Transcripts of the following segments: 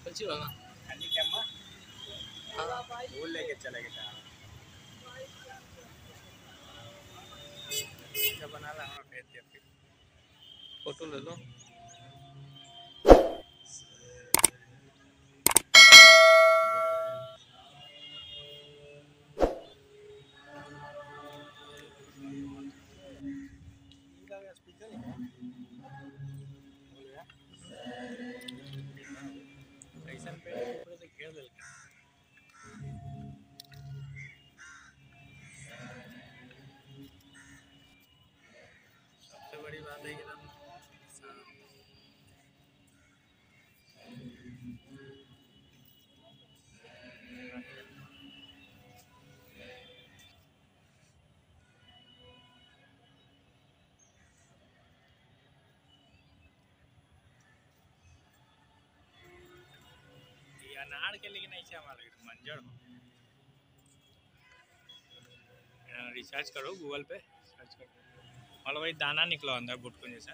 अच्छी होगा खाली कैमरा वो लेके चले गए अच्छा बना रहा हूँ भेज दिया फिर फोटो ले लो स्पीकर कैसन पे ऊपर से घेर दिल सबसे बड़ी बात है कि अनार के लेकिन ऐसे हमारे मंजर हो रिसर्च करो गूगल पे सर्च करो और वही दाना निकलो अंदर बुटकुन जैसा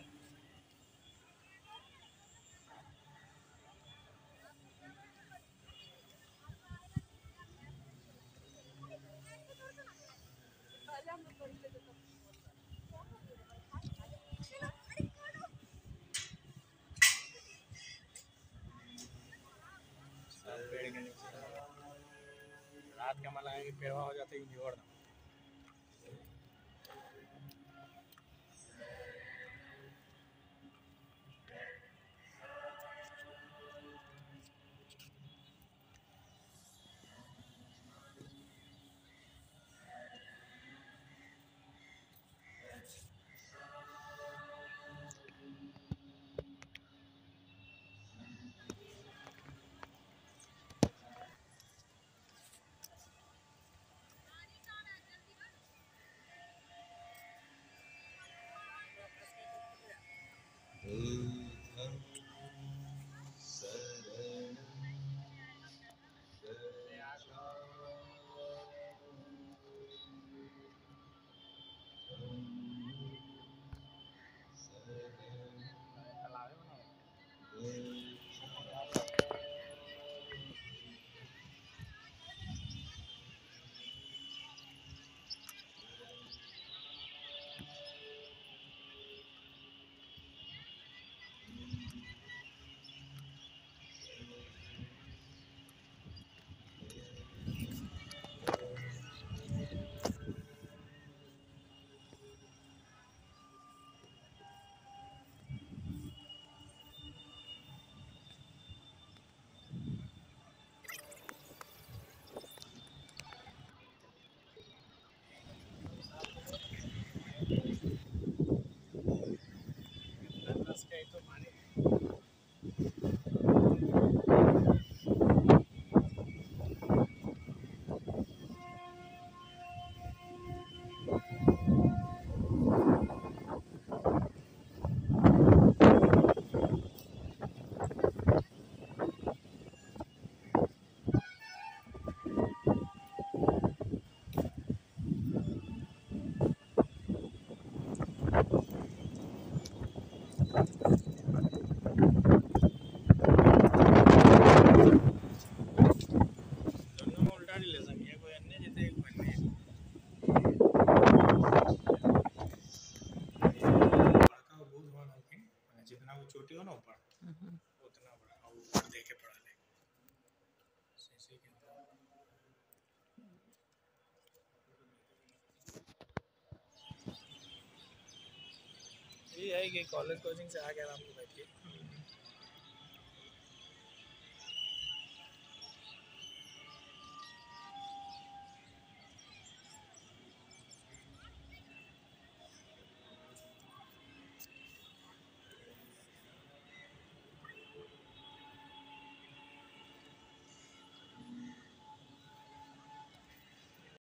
पेड़ के नीचे रात का मला है पेड़वा हो जाता है जोड़ तो माने उल्टा ले सके कोई अन्य जैसे एक बनने बड़का बोझ होना कि जितना वो छोटी हो ना ऊपर उतना बड़ा और ऊपर देके पड़ा ले शीशे के अंदर ये है कि कॉलेज कोचिंग से आके आराम से बैठिए